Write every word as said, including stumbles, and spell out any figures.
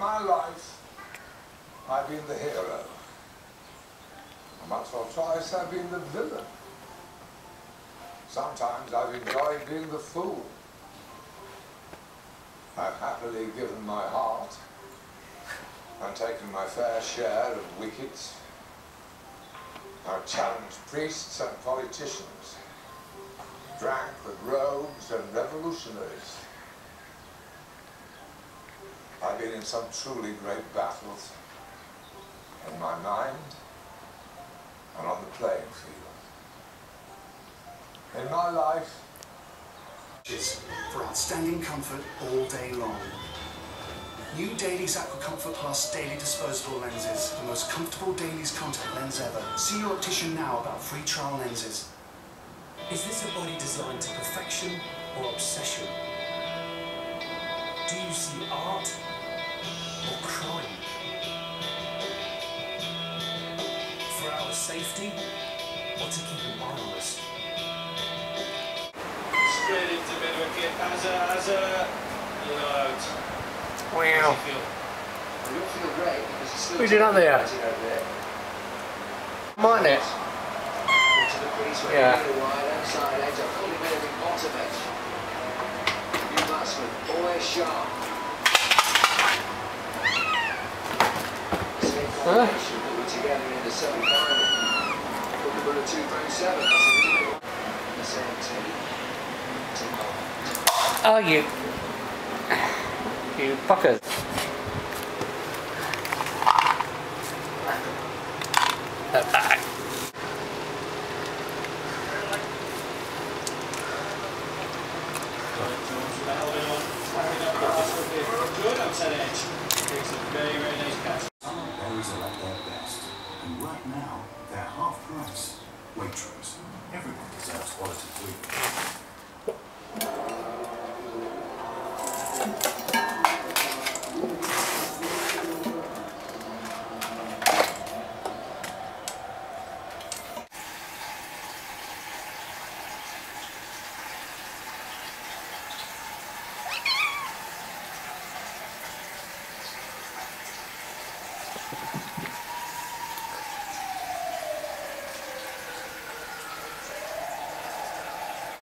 my life, I've been the hero. And once or twice, I've been the villain. Sometimes I've enjoyed being the fool. I've happily given my heart and taken my fair share of wickets. I've challenged priests and politicians, drank with rogues and revolutionaries. I've been in some truly great battles, in my mind and on the playing field. In my life, for outstanding comfort all day long. New Dailies Aqua Comfort Plus Daily Disposable Lenses, the most comfortable Dailies contact lens ever. See your optician now about free trial lenses. Is this a body designed to perfection or obsession? Do you see art or crime? For our safety or to keep an eye on us? Straight into a bit of a kick as a, as a, you know, out. Wow. Feel? Well, you'll feel great because it's still Who's it up there? over there. Mine it. To the crease where Yeah. you get a wide outside edge, a fully made every bottom edge. New batsman, always sharp. Same Huh? combination that were together in the semi-final. Put them on a two through seven, that's a really good one. The same team. Oh, you. You fuckers. Back. Good outside edge. Takes a very, very nice catch. Some of those are at their best, and right now they're half price. Waitrose. Everyone deserves quality food. You